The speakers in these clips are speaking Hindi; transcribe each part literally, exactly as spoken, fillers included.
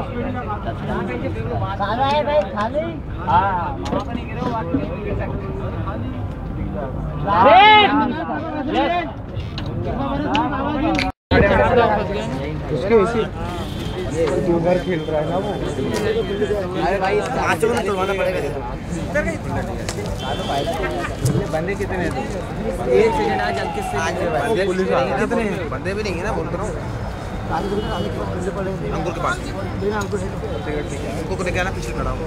सारा है भाई खाली। हाँ उसके वैसे उधर खेल रहा है ना वो। अरे भाई आज तो तुड़वाना पड़ेगा। बंदे कितने हैं? एक सेकंड आज अंकित से पुलिस कितने बंदे भी नहीं है ना, बोल रहा हूँ अंकुर के पास। अंकुर को लेके आना, पीछे खड़ा हूँ।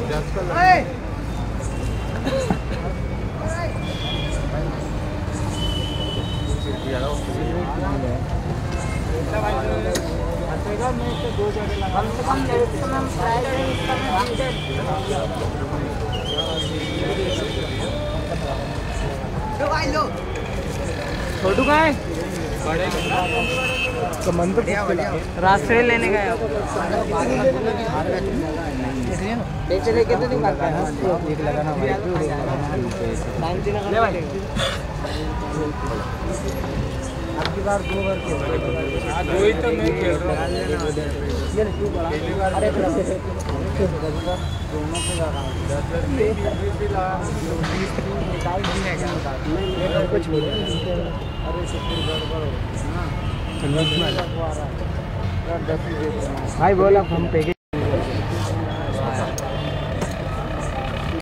छोटू कहाँ है? रास्ते लेने गए कितने आपकी बार दो बार खेल दो ही तो मैं खेल रहा हूँ। अरे दोनों से ज़्यादा कुछ बोले अरे भाई बोला हम पे